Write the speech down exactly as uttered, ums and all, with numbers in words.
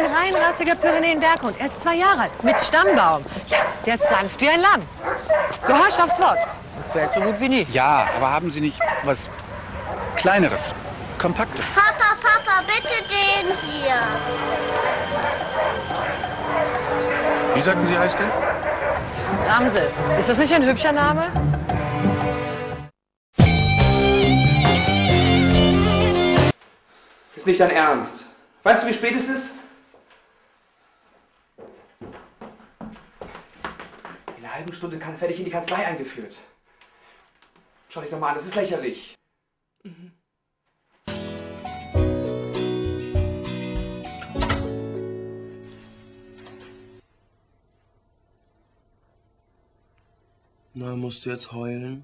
reinrassiger Pyrenäen-Berghund. Er ist zwei Jahre alt, mit Stammbaum. Ja, der ist sanft wie ein Lamm. Gehorcht aufs Wort. Bellt so gut wie nie. Ja, aber haben Sie nicht was Kleineres, Kompaktes? Papa, Papa, bitte den hier. Wie sagten Sie, heißt der? Ramses. Ist das nicht ein hübscher Name? Ist nicht dein Ernst. Weißt du, wie spät es ist? In einer halben Stunde kann, werde ich in die Kanzlei eingeführt. Schau dich doch mal an, das ist lächerlich. Mhm. Na, musst du jetzt heulen?